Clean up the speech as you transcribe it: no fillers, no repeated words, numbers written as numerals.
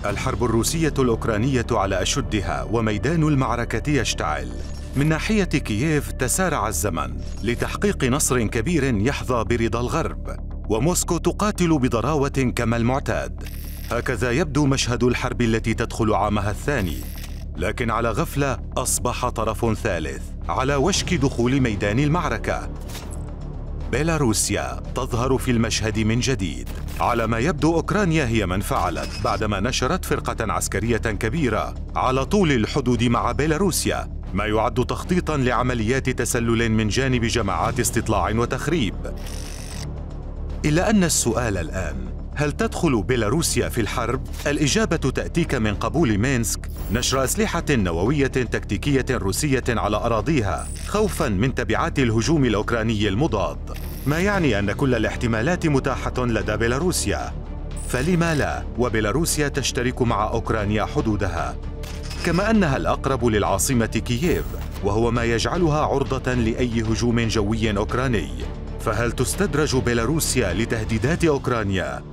الحرب الروسية الأوكرانية على أشدها وميدان المعركة يشتعل. من ناحية كييف تسارع الزمن لتحقيق نصر كبير يحظى برضا الغرب، وموسكو تقاتل بضراوة كما المعتاد. هكذا يبدو مشهد الحرب التي تدخل عامها الثاني، لكن على غفلة أصبح طرف ثالث على وشك دخول ميدان المعركة. بيلاروسيا تظهر في المشهد من جديد. على ما يبدو أوكرانيا هي من فعلت بعدما نشرت فرقة عسكرية كبيرة على طول الحدود مع بيلاروسيا، ما يعد تخطيطاً لعمليات تسلل من جانب جماعات استطلاع وتخريب. إلا أن السؤال الآن: هل تدخل بيلاروسيا في الحرب؟ الإجابة تأتيك من قبول مينسك نشر أسلحة نووية تكتيكية روسية على أراضيها خوفاً من تبعات الهجوم الأوكراني المضاد، ما يعني أن كل الاحتمالات متاحة لدى بيلاروسيا. فلما لا؟ وبيلاروسيا تشترك مع أوكرانيا حدودها، كما أنها الأقرب للعاصمة كييف، وهو ما يجعلها عرضة لأي هجوم جوي أوكراني. فهل تستدرج بيلاروسيا لتهديدات أوكرانيا؟